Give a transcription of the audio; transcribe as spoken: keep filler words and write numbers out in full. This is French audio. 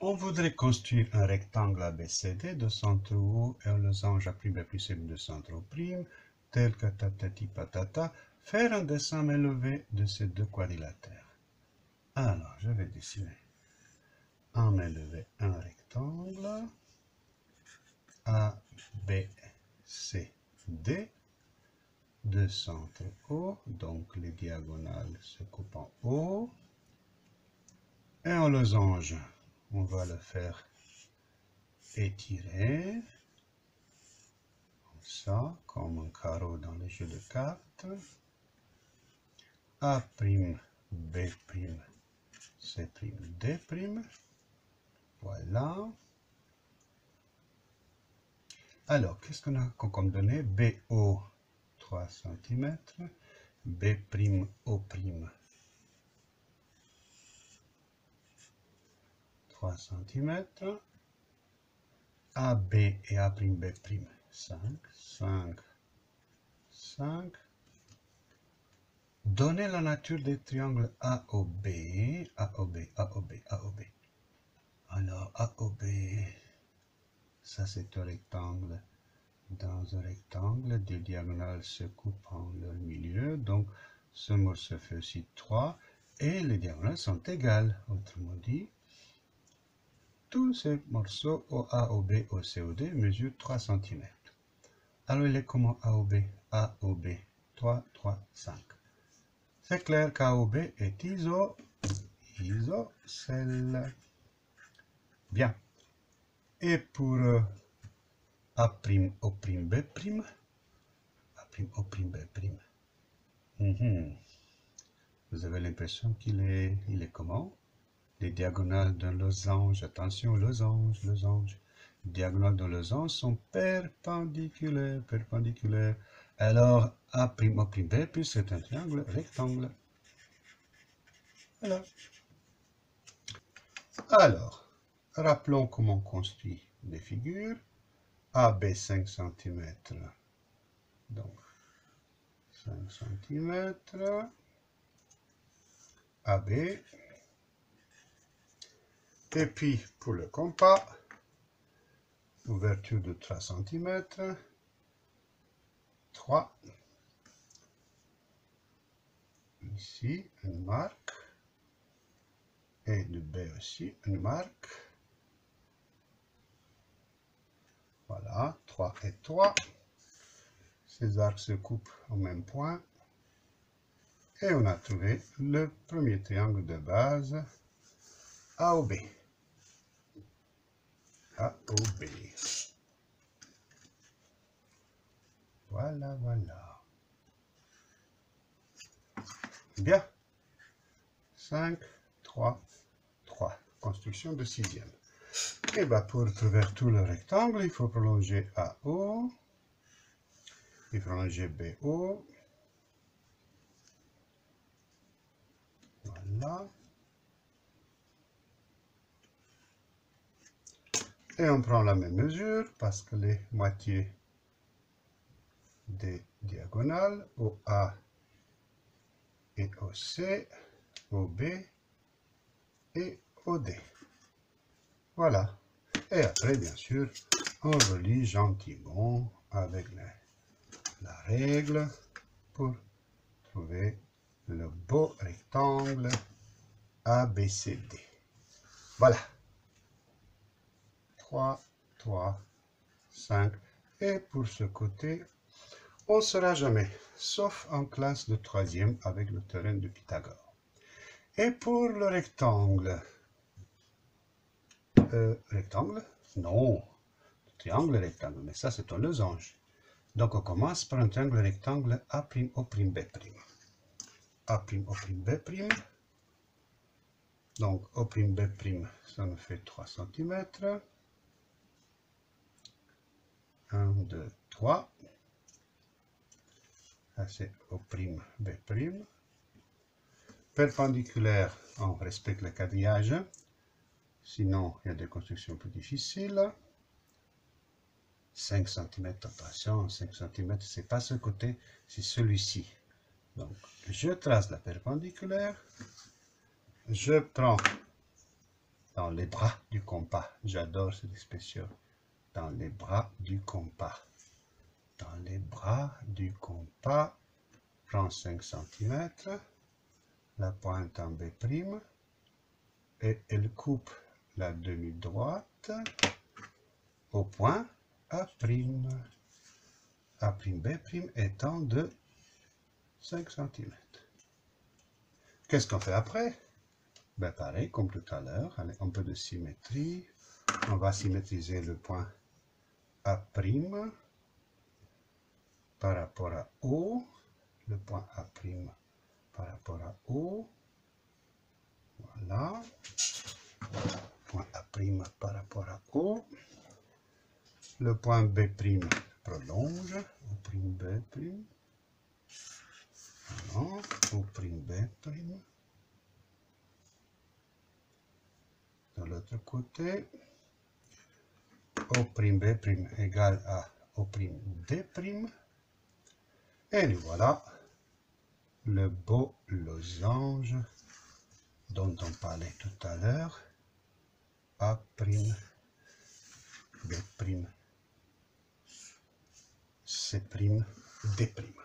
On voudrait construire un rectangle A B C D de centre O et un losange A' B plus C de centre O', tel que tatati patata, faire un dessin main levée de ces deux quadrilatères. Alors, je vais dessiner en main levée un rectangle A B C D de centre O, donc les diagonales se coupent en O, et un losange, on va le faire étirer, comme ça, comme un carreau dans les jeux de cartes. A', B', C', D', voilà. Alors, qu'est-ce qu'on a comme données? B O, trois centimètres, B', O', trois centimètres, A B et A', B', cinq, cinq, cinq. Donnez la nature des triangles A O B, A O B, A O B, A O B. Alors, A O B, ça c'est un rectangle. Dans un rectangle, des diagonales se coupent en leur milieu, donc ce morceau fait aussi trois, et les diagonales sont égales. Autrement dit, tous ces morceaux O A, O B, O C, O D mesurent trois centimètres. Alors il est comment A O B? A O B, trois, trois, cinq. C'est clair qu'A O B est iso, isocèle. Bien. Et pour euh, A', O', B', A', O', B', mm-hmm. Vous avez l'impression qu'il est, il est comment? Les diagonales d'un losange, attention, losange, losange. Les diagonales d'un losange sont perpendiculaires, perpendiculaires. Alors, A', O', B', c'est un triangle rectangle. Voilà. Alors, rappelons comment on construit des figures. A B cinq centimètres. Donc, cinq centimètres. A B. Et puis, pour le compas, ouverture de trois centimètres. trois. Ici, une marque. Et de B aussi, une marque. Voilà, trois et trois. Ces arcs se coupent au même point. Et on a trouvé le premier triangle de base, A O B. A O B. Voilà, voilà. Bien. cinq, trois, trois. Construction de sixième. Et bien, pour trouver tout le rectangle, il faut prolonger A O. Il faut prolonger B O. Voilà. Et on prend la même mesure parce que les moitiés des diagonales, O A et O C, O B et O D. Voilà. Et après, bien sûr, on relie gentiment avec la, la règle pour trouver le beau rectangle A B C D. Voilà. trois, trois, cinq. Et pour ce côté, on ne sera jamais, sauf en classe de troisième avec le théorème de Pythagore. Et pour le rectangle, euh, rectangle? Non, triangle rectangle, mais ça c'est un losange. Donc on commence par un triangle rectangle A', O', B'. A', O', B'. Donc O', B', ça nous fait trois centimètres. un, deux, trois. Ça c'est O', B'. Perpendiculaire, on respecte le quadrillage. Sinon, il y a des constructions plus difficiles. cinq centimètres, attention, cinq centimètres, c'est pas ce côté, c'est celui-ci. Donc, je trace la perpendiculaire. Je prends dans les bras du compas. J'adore cette expression. Dans les bras du compas. Dans les bras du compas. Prends cinq centimètres. La pointe en B'. Et elle coupe la demi-droite au point A'. A'B' étant de cinq centimètres. Qu'est-ce qu'on fait après? Ben pareil, comme tout à l'heure, un peu de symétrie. On va symétriser le point A' par rapport à O. Le point A' par rapport à O. Voilà. Point A' par rapport à O. Le point B' prolonge. O'B'. Voilà. O'B'. De l'autre côté. O'B' égale à O'D'. Et nous voilà le beau losange dont on parlait tout à l'heure. A', B', C', D'.